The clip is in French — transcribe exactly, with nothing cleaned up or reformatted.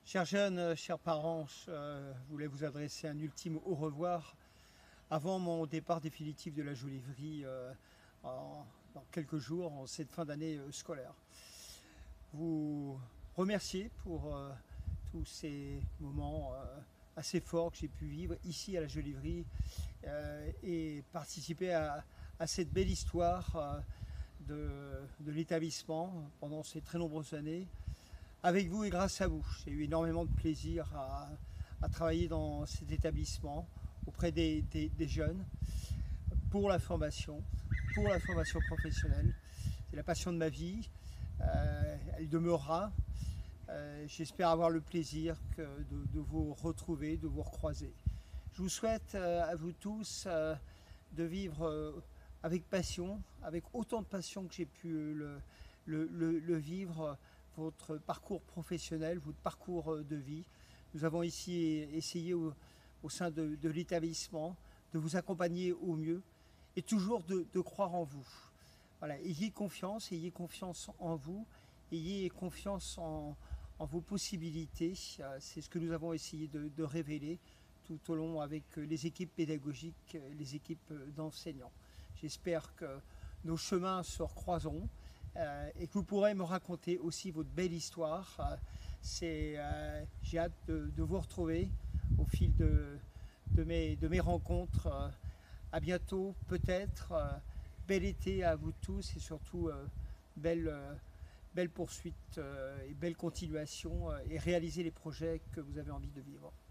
Chers jeunes, euh, chers parents, je euh, voulais vous adresser un ultime au revoir avant mon départ définitif de la Joliverie euh, en- dans quelques jours, en cette fin d'année euh, scolaire. Vous remercier pour euh, tous ces moments euh, assez forts que j'ai pu vivre ici à la Joliverie euh, et participer à, à cette belle histoire euh, de, de l'établissement pendant ces très nombreuses années avec vous et grâce à vous. J'ai eu énormément de plaisir à, à travailler dans cet établissement auprès des, des- des jeunes pour la formation, pour la formation professionnelle. C'est la passion de ma vie. Euh, elle demeurera. Euh, J'espère avoir le plaisir que de, de vous retrouver, de vous recroiser. Je vous souhaite euh, à vous tous euh, de vivre euh, avec passion, avec autant de passion que j'ai pu le, le, le- le vivre, euh, votre parcours professionnel, votre parcours euh, de vie. Nous avons ici essayé au, au sein de, de l'établissement de vous accompagner au mieux et toujours de, de croire en vous. Voilà, ayez confiance, ayez confiance en vous, ayez confiance en, en vos possibilités. Euh, C'est ce que nous avons essayé de, de révéler tout au long avec euh, les équipes pédagogiques, euh, les équipes euh, d'enseignants. J'espère que nos chemins se recroiseront euh, et que vous pourrez me raconter aussi votre belle histoire. Euh, c'est, euh, j'ai hâte de, de vous retrouver au fil de, de, mes, de mes rencontres. Euh, à bientôt, peut-être. Euh, bel été à vous tous et surtout euh, belle, euh, belle poursuite euh, et belle continuation euh, et réaliser les projets que vous avez envie de vivre.